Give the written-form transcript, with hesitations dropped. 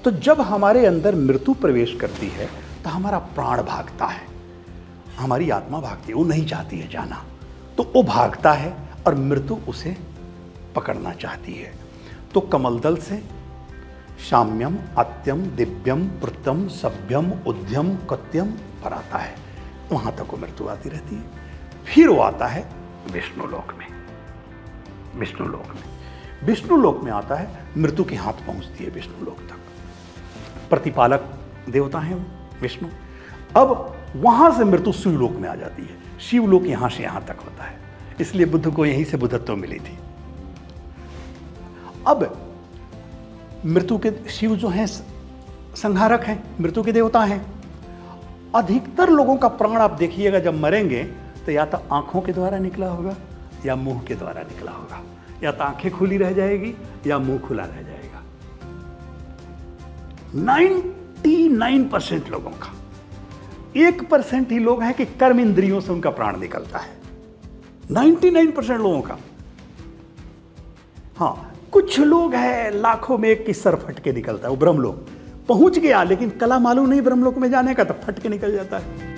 तो जब हमारे अंदर मृत्यु प्रवेश करती है तो हमारा प्राण भागता है, हमारी आत्मा भागती है, वो नहीं चाहती है जाना, तो वो भागता है और मृत्यु उसे पकड़ना चाहती है। तो कमलदल से शाम्यम, अत्यम, दिव्यम, प्रत्यम, सभ्यम, उद्यम, कत्यम पर आता है, वहां तक वो मृत्यु आती रहती है। फिर वो आता है विष्णु लोक में। विष्णु लोक में, विष्णु लोक में आता है, मृत्यु के हाथ पहुंचती है विष्णु लोक तक। प्रतिपालक देवता हैं वो विष्णु। अब वहां से मृत्यु शिवलोक में आ जाती है। शिवलोक यहां से यहां तक होता है, इसलिए बुद्ध को यहीं से बुद्धत्व मिली थी। अब मृत्यु के शिव जो हैं संहारक हैं, मृत्यु के देवता हैं। अधिकतर लोगों का प्राण आप देखिएगा जब मरेंगे तो या तो आंखों के द्वारा निकला होगा या मुंह के द्वारा निकला होगा, या तो आंखें खुली रह जाएगी या मुंह खुला रह जाएगा। 99% लोगों का, 1% ही लोग हैं कि कर्म इंद्रियों से उनका प्राण निकलता है। 99% लोगों का। हाँ, कुछ लोग हैं लाखों में एक की सर फट के निकलता है, वो ब्रह्मलोक पहुंच गया, लेकिन कला मालूम नहीं ब्रह्मलोक में जाने का, तब फट के निकल जाता है।